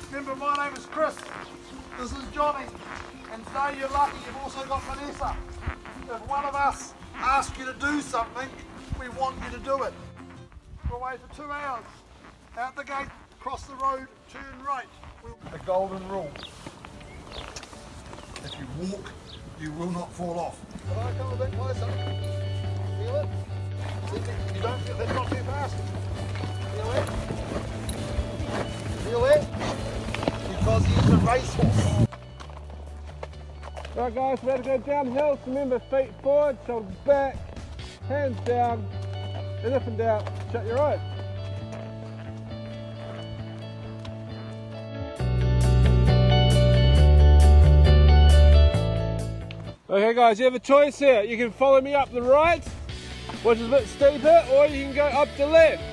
Remember, my name is Chris. This is Johnny. And today you're lucky, you've also got Vanessa. If one of us asks you to do something, we want you to do it. We're away for 2 hours. Out the gate, cross the road, turn right. The golden rule. If you walk, you will not fall off. If I come a bit closer, feel it? You don't feel, that's not too fast. Feel it? Feel it? Because he's a racehorse. Right guys, we're about to go downhill, so remember feet forward, shoulders back, hands down, and if in doubt, shut your eyes. Okay guys, you have a choice here. You can follow me up the right, which is a bit steeper, or you can go up the left.